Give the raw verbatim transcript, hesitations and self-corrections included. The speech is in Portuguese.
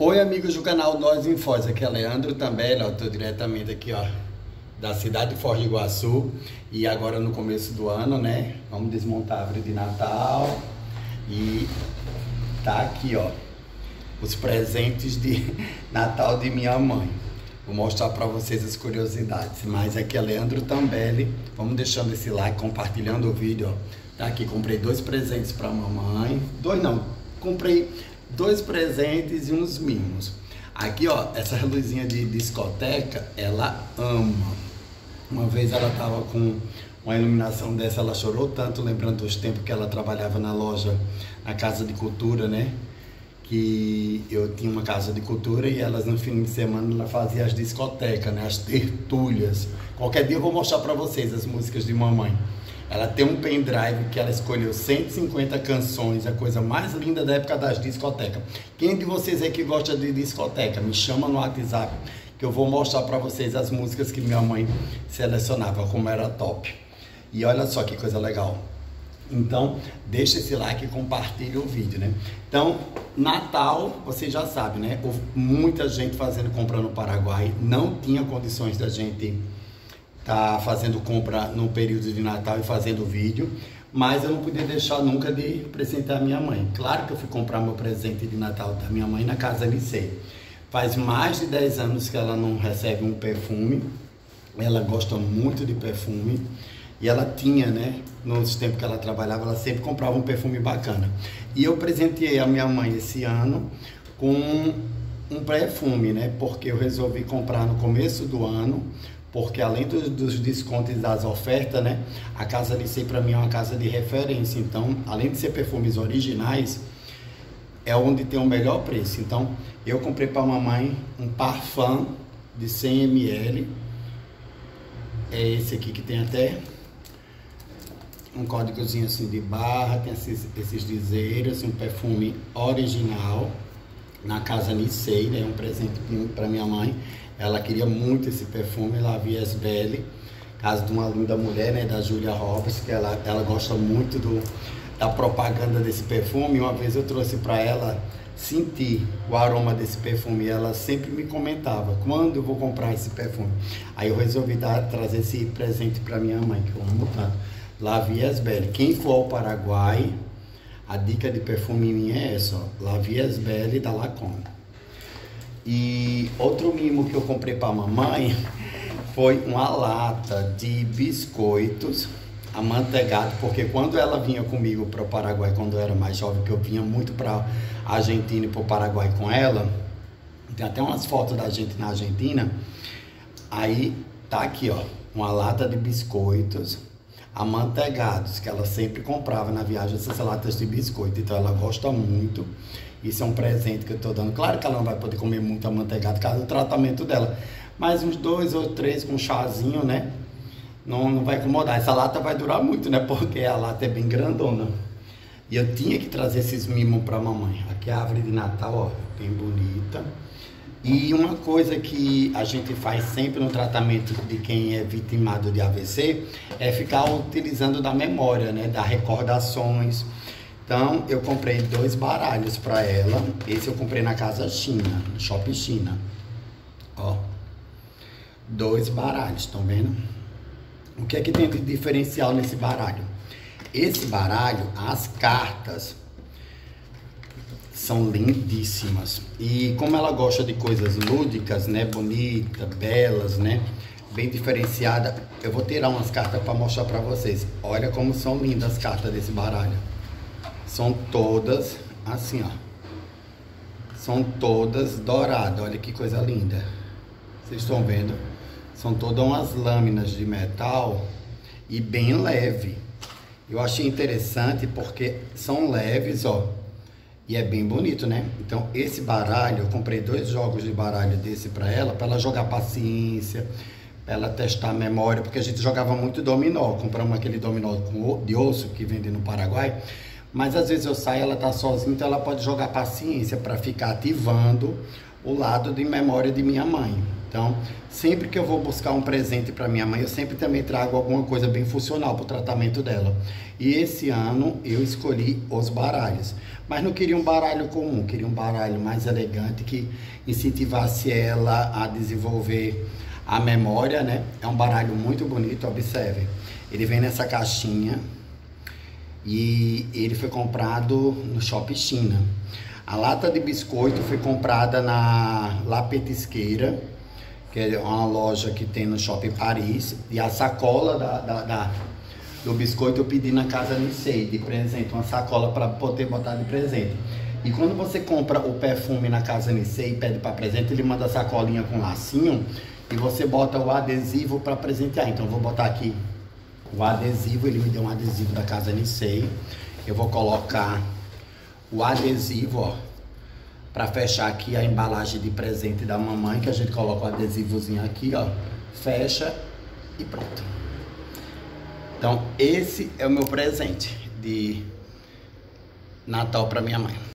Oi, amigos do canal Nós em Foz, aqui é Leandro também, ó, tô diretamente aqui, ó, da cidade de Foz do Iguaçu. E agora no começo do ano, né, vamos desmontar a árvore de Natal. E tá aqui, ó, os presentes de Natal de minha mãe. Vou mostrar pra vocês as curiosidades. Mas aqui é Leandro Tambelli, vamos deixando esse like, compartilhando o vídeo, ó. Tá aqui, comprei dois presentes pra mamãe. Dois não, comprei dois presentes e uns mimos. Aqui, ó, essa luzinha de discoteca, ela ama. Uma vez ela tava com uma iluminação dessa, ela chorou tanto, lembrando dos tempos que ela trabalhava na loja, na Casa de Cultura, né? Que eu tinha uma casa de cultura e elas no fim de semana ela fazia as discotecas, né? As tertúlias. Qualquer dia eu vou mostrar pra vocês as músicas de mamãe. Ela tem um pendrive que ela escolheu cento e cinquenta canções, a coisa mais linda da época das discotecas. Quem de vocês aí que gosta de discoteca, me chama no WhatsApp que eu vou mostrar pra vocês as músicas que minha mãe selecionava, como era top. E olha só que coisa legal. Então, deixa esse like e compartilha o vídeo, né? Então, Natal, vocês já sabem, né? Houve muita gente fazendo compra no Paraguai, não tinha condições da gente tá fazendo compra no período de Natal e fazendo vídeo, mas eu não podia deixar nunca de presentear minha mãe. Claro que eu fui comprar meu presente de Natal da minha mãe na Casa Licey. Faz mais de dez anos que ela não recebe um perfume, ela gosta muito de perfume, e ela tinha, né, nos tempos que ela trabalhava, ela sempre comprava um perfume bacana. E eu presenteei a minha mãe esse ano com um perfume, né, porque eu resolvi comprar no começo do ano, porque além dos, dos descontos e das ofertas, né, a Casa Licey para mim é uma casa de referência. Então, além de ser perfumes originais, é onde tem o melhor preço. Então, eu comprei para a mamãe um parfum de cem mililitros. É esse aqui que tem até um códigozinho assim de barra, tem esses, esses dizeres, um perfume original na Casa Licey, né, um presente para minha mãe. Ela queria muito esse perfume, La Vie est Belle, casa de uma linda mulher, né, da Julia Roberts, que ela, ela gosta muito do, da propaganda desse perfume. Uma vez eu trouxe para ela sentir o aroma desse perfume e ela sempre me comentava, quando eu vou comprar esse perfume? Aí eu resolvi dar, trazer esse presente para minha mãe, que eu amo tanto. La Vie est Belle. Quem for ao Paraguai, a dica de perfume minha é essa, ó, La Vie est Belle da Lancôme. E outro mimo que eu comprei para a mamãe foi uma lata de biscoitos amanteigados, porque quando ela vinha comigo para o Paraguai, quando eu era mais jovem, que eu vinha muito para a Argentina e para o Paraguai com ela, tem até umas fotos da gente na Argentina, aí tá aqui, ó, uma lata de biscoitos amanteigados, que ela sempre comprava na viagem essas latas de biscoito, então ela gosta muito. Isso é um presente que eu tô dando. Claro que ela não vai poder comer muito amanteigado por causa do tratamento dela, mas uns dois ou três com chazinho, né, não, não vai incomodar. Essa lata vai durar muito, né, porque a lata é bem grandona. E eu tinha que trazer esses mimos pra mamãe. Aqui é a árvore de Natal, ó, bem bonita. E uma coisa que a gente faz sempre no tratamento de quem é vitimado de A V C é ficar utilizando da memória, né, das recordações. Então, eu comprei dois baralhos para ela. Esse eu comprei na Casa China, no Shopping China. Ó, dois baralhos, estão vendo? O que é que tem de diferencial nesse baralho? Esse baralho, as cartas são lindíssimas. E como ela gosta de coisas lúdicas, né, bonitas, belas, né, bem diferenciada, eu vou tirar umas cartas para mostrar para vocês. Olha como são lindas as cartas desse baralho. São todas assim, ó. São todas douradas. Olha que coisa linda. Vocês estão vendo? São todas umas lâminas de metal e bem leve. Eu achei interessante porque são leves, ó. E é bem bonito, né? Então, esse baralho, eu comprei dois jogos de baralho desse pra ela, pra ela jogar paciência, pra ela testar a memória, porque a gente jogava muito dominó. Compramos aquele dominó de osso que vende no Paraguai. Mas às vezes eu saio, ela tá sozinha, então ela pode jogar paciência para ficar ativando o lado de memória de minha mãe. Então, sempre que eu vou buscar um presente para minha mãe, eu sempre também trago alguma coisa bem funcional para o tratamento dela. E esse ano eu escolhi os baralhos. Mas não queria um baralho comum, queria um baralho mais elegante que incentivasse ela a desenvolver a memória, né? É um baralho muito bonito, observe. Ele vem nessa caixinha e ele foi comprado no Shopping China. A lata de biscoito foi comprada na La Petisqueira, que é uma loja que tem no Shopping Paris. E a sacola da, da, da, do biscoito eu pedi na Casa Nissei de presente, uma sacola para poder botar de presente. E quando você compra o perfume na Casa Nissei e pede para presente, ele manda a sacolinha com lacinho e você bota o adesivo para presentear. Então eu vou botar aqui o adesivo, ele me deu um adesivo da Casa Nissei. Eu vou colocar o adesivo, ó, para fechar aqui a embalagem de presente da mamãe, que a gente coloca o adesivozinho aqui, ó, fecha e pronto. Então esse é o meu presente de Natal para minha mãe.